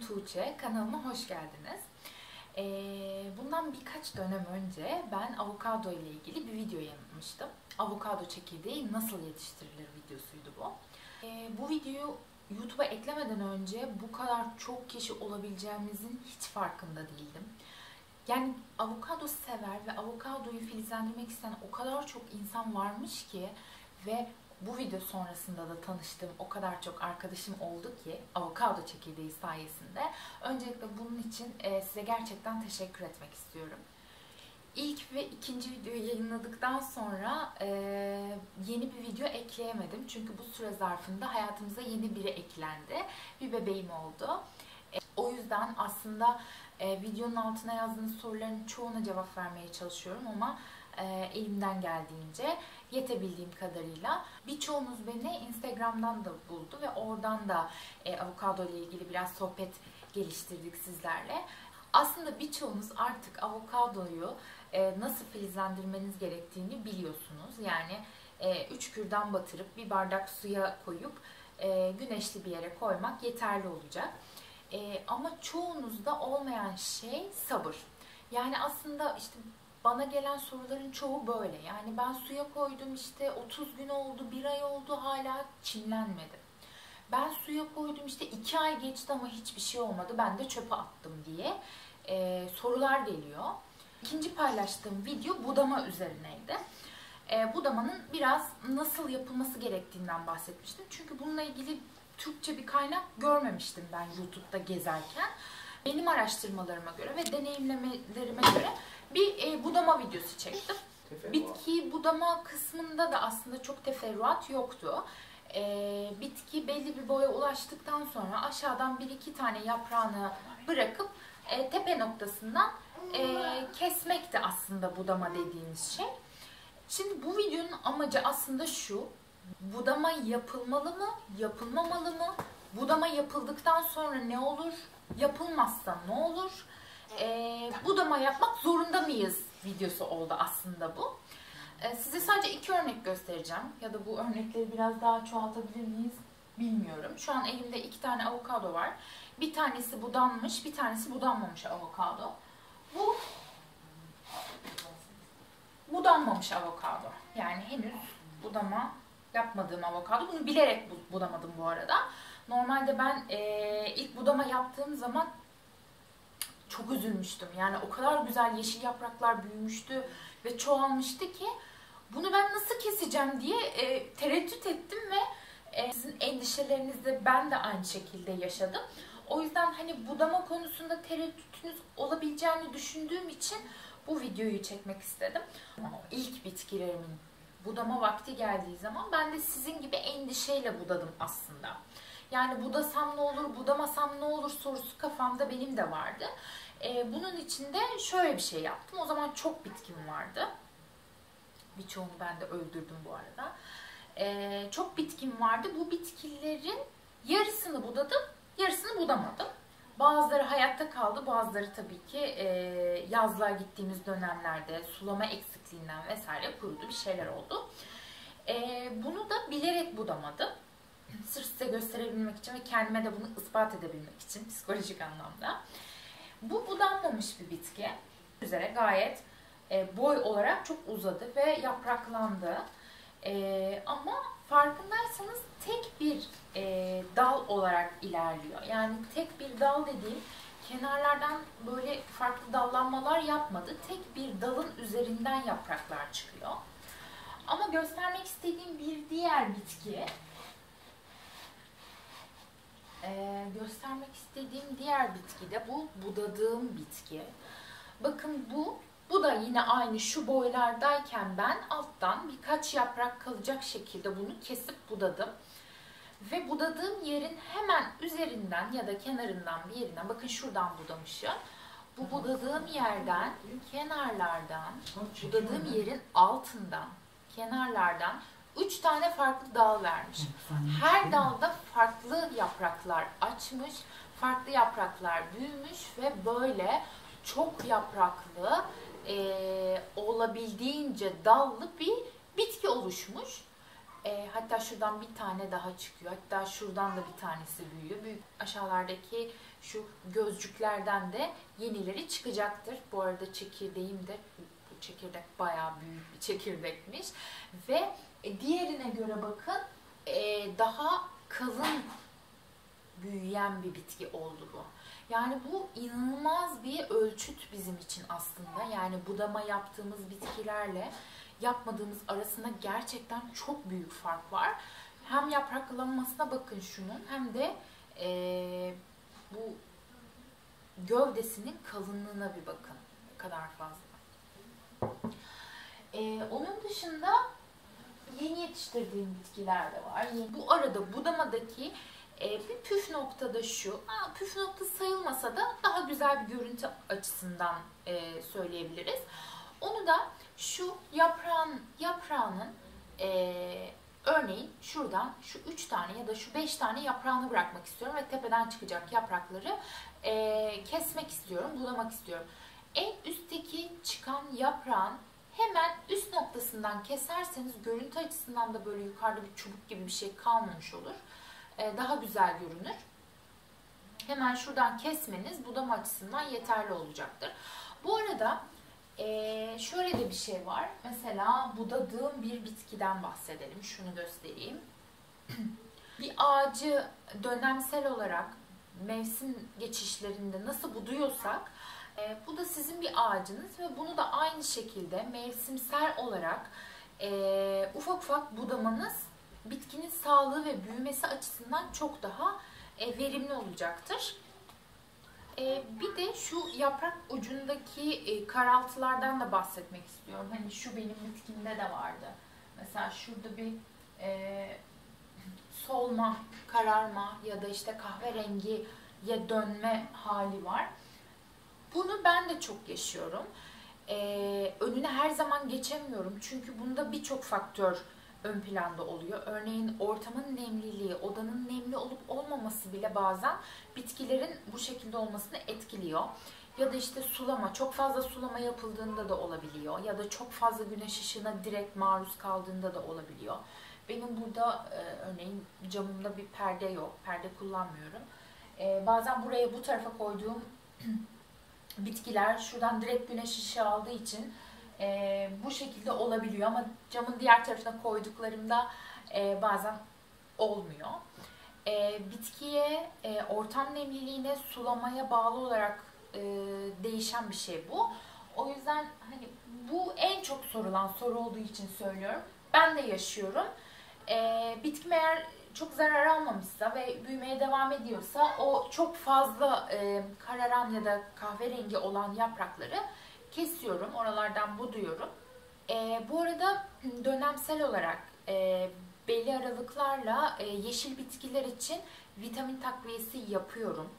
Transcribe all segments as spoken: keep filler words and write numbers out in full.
Tuğçe, kanalıma hoş geldiniz. Ee, bundan birkaç dönem önce ben avokado ile ilgili bir video yayınlamıştım. Avokado çekirdeği nasıl yetiştirilir videosuydu bu. Ee, bu videoyu YouTube'a eklemeden önce bu kadar çok kişi olabileceğimizin hiç farkında değildim. Yani avokado sever ve avokadoyu filizlendirmek isteyen o kadar çok insan varmış ki ve bu video sonrasında da tanıştığım o kadar çok arkadaşım oldu ki avokado çekirdeği sayesinde. Öncelikle bunun için size gerçekten teşekkür etmek istiyorum. İlk ve ikinci videoyu yayınladıktan sonra yeni bir video ekleyemedim. Çünkü bu süre zarfında hayatımıza yeni biri eklendi. Bir bebeğim oldu. O yüzden aslında videonun altına yazdığınız soruların çoğuna cevap vermeye çalışıyorum ama elimden geldiğince, yetebildiğim kadarıyla. Birçoğunuz beni Instagram'dan da buldu ve oradan da avokado ile ilgili biraz sohbet geliştirdik sizlerle. Aslında birçoğunuz artık avokadoyu nasıl filizlendirmeniz gerektiğini biliyorsunuz. Yani üç kürdan batırıp bir bardak suya koyup güneşli bir yere koymak yeterli olacak. Ama çoğunuzda olmayan şey sabır. Yani aslında işte bana gelen soruların çoğu böyle. Yani ben suya koydum işte otuz gün oldu, bir ay oldu hala çimlenmedi. Ben suya koydum işte iki ay geçti ama hiçbir şey olmadı. Ben de çöpe attım diye e, sorular geliyor. İkinci paylaştığım video budama üzerineydi. E, budamanın biraz nasıl yapılması gerektiğinden bahsetmiştim. Çünkü bununla ilgili Türkçe bir kaynak görmemiştim ben YouTube'da gezerken. Benim araştırmalarıma göre ve deneyimlemelerime göre bir e, budama videosu çektim. Bitki budama kısmında da aslında çok teferruat yoktu. E, bitki belli bir boya ulaştıktan sonra aşağıdan bir iki tane yaprağını bırakıp e, tepe noktasından e, kesmekti aslında budama dediğimiz şey. Şimdi bu videonun amacı aslında şu: budama yapılmalı mı, yapılmamalı mı? Budama yapıldıktan sonra ne olur? Yapılmazsa ne olur? Ee, budama yapmak zorunda mıyız videosu oldu aslında bu. Ee, size sadece iki örnek göstereceğim. Ya da bu örnekleri biraz daha çoğaltabilir miyiz bilmiyorum. Şu an elimde iki tane avokado var. Bir tanesi budanmış, bir tanesi budanmamış avokado. Bu budanmamış avokado. Yani henüz budama yapmadığım avokado. Bunu bilerek budamadım bu arada. Normalde ben e, ilk budama yaptığım zaman çok üzülmüştüm. Yani o kadar güzel yeşil yapraklar büyümüştü ve çoğalmıştı ki bunu ben nasıl keseceğim diye e, tereddüt ettim ve e, sizin endişelerinizde ben de aynı şekilde yaşadım. O yüzden hani budama konusunda tereddütünüz olabileceğini düşündüğüm için bu videoyu çekmek istedim. Ama ilk bitkilerimin budama vakti geldiği zaman ben de sizin gibi endişeyle budadım aslında. Yani budasam ne olur, budamasam ne olur sorusu kafamda benim de vardı. Ee, bunun için de şöyle bir şey yaptım. O zaman çok bitkim vardı. Birçoğunu ben de öldürdüm bu arada. Ee, çok bitkim vardı. Bu bitkilerin yarısını budadım, yarısını budamadım. Bazıları hayatta kaldı, bazıları tabii ki e, yazlığa gittiğimiz dönemlerde sulama eksikliğinden vesaire kurudu, bir şeyler oldu. E, bunu da bilerek budamadım. Sırf size gösterebilmek için ve kendime de bunu ispat edebilmek için psikolojik anlamda. Bu budanmamış bir bitki. Üzere gayet e, boy olarak çok uzadı ve yapraklandı. E, ama farkındaysanız tek bir e, dal olarak ilerliyor. Yani tek bir dal dediğim kenarlardan böyle farklı dallanmalar yapmadı. Tek bir dalın üzerinden yapraklar çıkıyor. Ama göstermek istediğim bir diğer bitki, Ee, göstermek istediğim diğer bitki de bu budadığım bitki. Bakın bu, bu da yine aynı şu boylardayken ben alttan birkaç yaprak kalacak şekilde bunu kesip budadım. Ve budadığım yerin hemen üzerinden ya da kenarından bir yerinden, bakın şuradan budamışım. Bu budadığım yerden, kenarlardan, budadığım yerin altından, kenarlardan üç tane farklı dal vermiş. Her dalda farklı yapraklar açmış, farklı yapraklar büyümüş ve böyle çok yapraklı, e, olabildiğince dallı bir bitki oluşmuş. E, hatta şuradan bir tane daha çıkıyor. Hatta şuradan da bir tanesi büyüyor. Büyük aşağılardaki şu gözcüklerden de yenileri çıkacaktır. Bu arada çekirdeğim de, bu çekirdek bayağı büyük bir çekirdekmiş. Ve diğerine göre bakın e, daha kalın büyüyen bir bitki oldu bu. Yani bu inanılmaz bir ölçüt bizim için aslında. Yani budama yaptığımız bitkilerle yapmadığımız arasında gerçekten çok büyük fark var. Hem yapraklanmasına bakın şunun, hem de e, bu gövdesinin kalınlığına bir bakın. Ne kadar fazla. E, onun dışında yeni yetiştirdiğim bitkiler de var. Bu arada budamadaki e, bir püf nokta da şu. Aa, püf nokta sayılmasa da daha güzel bir görüntü açısından e, söyleyebiliriz. Onu da şu yaprağın, yaprağının e, örneğin şuradan şu üç tane ya da şu beş tane yaprağını bırakmak istiyorum ve tepeden çıkacak yaprakları e, kesmek istiyorum, bulamak istiyorum. En üstteki çıkan yaprağın hemen üst noktasından keserseniz görüntü açısından da böyle yukarıda bir çubuk gibi bir şey kalmamış olur. E, daha güzel görünür. Hemen şuradan kesmeniz budama açısından yeterli olacaktır. Bu arada Ee, şöyle de bir şey var. Mesela budadığım bir bitkiden bahsedelim. Şunu göstereyim. Bir ağacı dönemsel olarak mevsim geçişlerinde nasıl buduyorsak e, bu da sizin bir ağacınız ve bunu da aynı şekilde mevsimsel olarak e, ufak ufak budamanız bitkinin sağlığı ve büyümesi açısından çok daha e, verimli olacaktır. Bir de şu yaprak ucundaki karaltılardan da bahsetmek istiyorum. Hani şu benim bitkimde de vardı. Mesela şurada bir e, solma, kararma ya da işte kahverengiye dönme hali var. Bunu ben de çok yaşıyorum. Ee, önüne her zaman geçemiyorum. Çünkü bunda birçok faktör ön planda oluyor. Örneğin ortamın nemliliği, odanın nemli olup olmaması bile bazen bitkilerin bu şekilde olmasını etkiliyor. Ya da işte sulama, çok fazla sulama yapıldığında da olabiliyor. Ya da çok fazla güneş ışığına direkt maruz kaldığında da olabiliyor. Benim burada e, örneğin camımda bir perde yok, perde kullanmıyorum. E, bazen buraya bu tarafa koyduğum bitkiler şuradan direkt güneş ışığı aldığı için e, bu şekilde olabiliyor. Ama camın diğer tarafına koyduklarımda e, bazen olmuyor. E, bitkiye, e, ortam nemliliğine, sulamaya bağlı olarak e, değişen bir şey bu. O yüzden hani bu en çok sorulan soru olduğu için söylüyorum. Ben de yaşıyorum. E, bitkim eğer çok zarar almamışsa ve büyümeye devam ediyorsa o çok fazla e, kararan ya da kahverengi olan yaprakları kesiyorum. Oralardan buduyorum. E, bu arada dönemsel olarak e, belli aralıklarla e, yeşil bitkiler için vitamin takviyesi yapıyorum.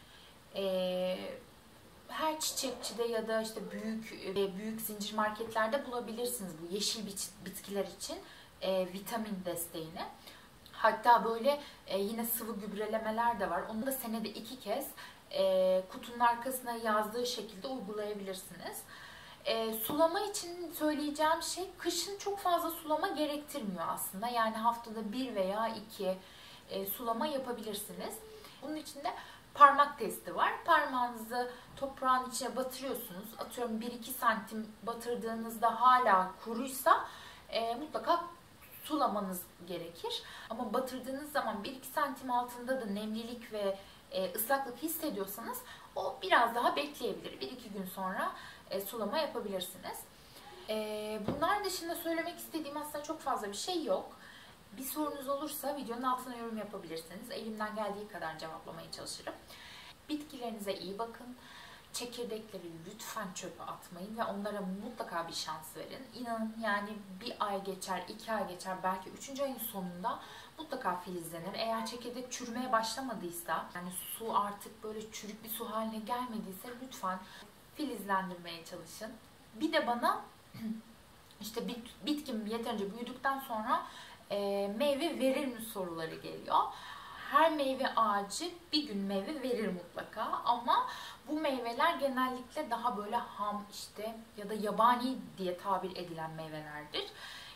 E, her çiçekçide ya da işte büyük e, büyük zincir marketlerde bulabilirsiniz bu yeşil bitkiler için e, vitamin desteğini. Hatta böyle e, yine sıvı gübrelemeler de var. Onu da senede iki kez e, kutunun arkasına yazdığı şekilde uygulayabilirsiniz. E, sulama için söyleyeceğim şey, kışın çok fazla sulama gerektirmiyor aslında. Yani haftada bir veya iki e, sulama yapabilirsiniz. Bunun için de parmak testi var. Parmağınızı toprağın içine batırıyorsunuz. Atıyorum bir iki santim batırdığınızda hala kuruysa e, mutlaka sulamanız gerekir. Ama batırdığınız zaman bir iki santim altında da nemlilik ve e, ıslaklık hissediyorsanız o biraz daha bekleyebilir. bir iki gün sonra e, sulama yapabilirsiniz. E, bunlar dışında söylemek istediğim aslında çok fazla bir şey yok. Bir sorunuz olursa videonun altına yorum yapabilirsiniz. Elimden geldiği kadar cevaplamaya çalışırım. Bitkilerinize iyi bakın. Çekirdekleri lütfen çöpe atmayın ve onlara mutlaka bir şans verin. İnanın yani bir ay geçer, iki ay geçer, belki üçüncü ayın sonunda mutlaka filizlenir. Eğer çekirdek çürümeye başlamadıysa, yani su artık böyle çürük bir su haline gelmediyse lütfen filizlendirmeye çalışın. Bir de bana işte bit, bitkim yeterince büyüdükten sonra e, meyve verir mi soruları geliyor. Her meyve ağacı bir gün meyve verir mutlaka ama bu meyveler genellikle daha böyle ham işte ya da yabani diye tabir edilen meyvelerdir.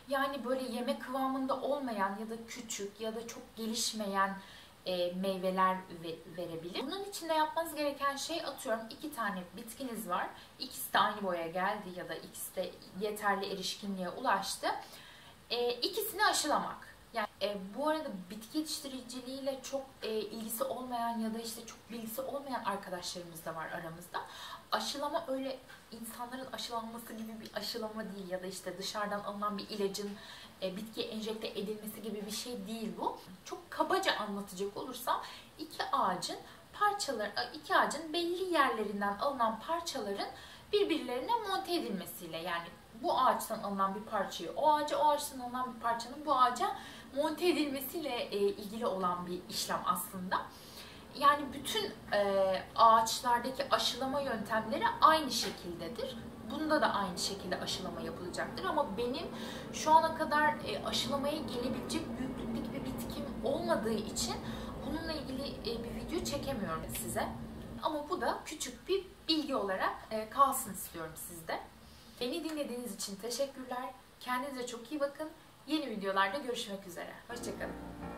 Yani böyle yeme kıvamında olmayan ya da küçük ya da çok gelişmeyen e, meyveler ve, verebilir. Bunun için de yapmanız gereken şey, atıyorum iki tane bitkiniz var. İkisi de aynı boya geldi ya da ikisi de yeterli erişkinliğe ulaştı. E, ikisini aşılamak. Yani e, bu arada bitki yetiştiriciliğiyle çok e, ilgisi olmayan ya da işte çok bilgisi olmayan arkadaşlarımız da var aramızda. Aşılama öyle insanların aşılanması gibi bir aşılama değil ya da işte dışarıdan alınan bir ilacın e, bitkiye enjekte edilmesi gibi bir şey değil bu. Çok kabaca anlatacak olursam iki ağacın parçaları, iki ağacın belli yerlerinden alınan parçaların birbirlerine monte edilmesiyle, yani bu ağaçtan alınan bir parçayı o ağaca, o ağaçtan alınan bir parçanın bu ağaca monte edilmesiyle e, ilgili olan bir işlem aslında. Yani bütün e, ağaçlardaki aşılama yöntemleri aynı şekildedir. Bunda da aynı şekilde aşılama yapılacaktır. Ama benim şu ana kadar e, aşılamaya gelebilecek büyüklükteki bir bitkim olmadığı için bununla ilgili e, bir video çekemiyorum size. Ama bu da küçük bir bilgi olarak e, kalsın istiyorum sizde. Beni dinlediğiniz için teşekkürler. Kendinize çok iyi bakın. Yeni videolarda görüşmek üzere. Hoşçakalın.